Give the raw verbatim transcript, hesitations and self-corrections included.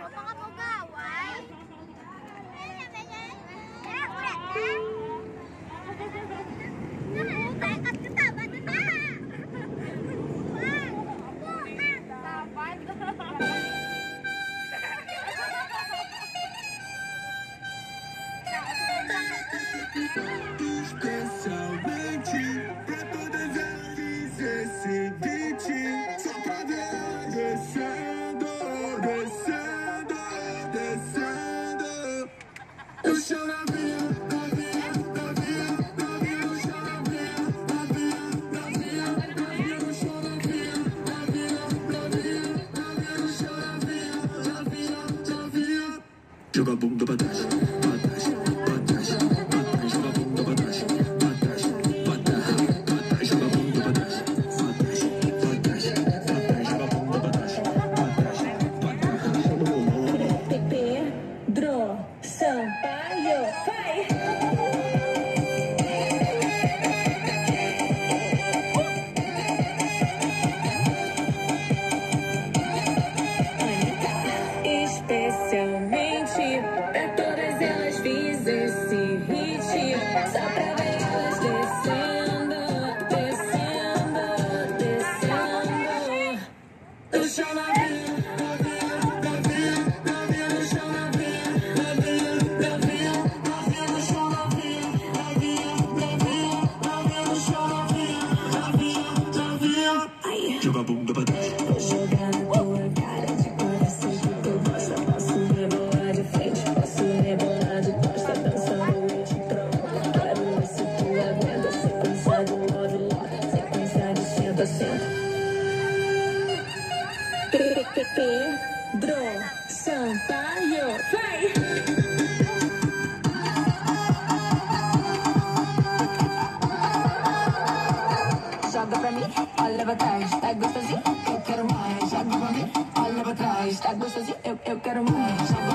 mga pagaway. Nakat kita, ba't na? Especialmente pra todas elas fiz esse beat, só pra ver ela descendo, descendo, descendo. O chão novinha, novinha, novinha, novinha, o chão novinha, novinha, novinha, novinha, o chão novinha, novinha, novinha, novinha, o chão novinha, novinha, novinha. Joga a bunda pra trás, pra trás, pra trás, pra trás, joga a bunda pra trás, pra trás, pra trás, pra trás, joga a bunda pra trás, pra trás, pra trás, pra trás, joga a bunda pra trás, pra trás, pra trás, joga a bunda. Pedro Sampaio, vai! Especialmente pra todas elas fiz esse hit, só pra ver elas descendo, descendo, descendo. O chão novinha, novinha, novinha, novinha, o chão novinha, novinha, novinha, novinha, o chão novinha, novinha, novinha, novinha, o chão novinha, novinha, novinha. Ai, Joga a bunda pra trás. vou jogar na tua cara de cor, assim que tu gosta. Posso rebolar de frente, posso rebolar de costa, dançando eu te troco. Quero ver se tu aguenta, sequência do love lock, sequência de senta, senta. Pedro Sampaio, vai! Joga pra mim, olha pra trás, tá gostosinho? Eu quero mais. Joga pra mim, olha pra trás, tá gostosinho? Eu, eu quero mais. Joga